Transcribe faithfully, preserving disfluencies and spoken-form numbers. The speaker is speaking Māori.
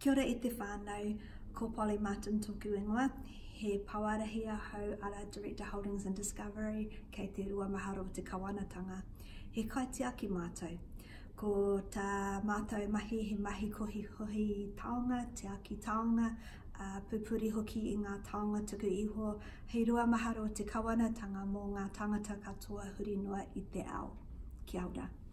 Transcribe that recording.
Kia ora e te whānau, ko Polly Martin tōku ingoa, he pawarahi ahau ara Director Holdings and Discovery kei te Reo Māori o te kawanatanga. He kaitiaki mātou. Ko tā mātou mahi, he mahi kohi hohi taonga, te aki taonga, uh, pupuri hoki i ngā taonga tuku iho, he Reo Māori o te kawanatanga mō ngā tangata katoa huri noa i te ao. Kia ora.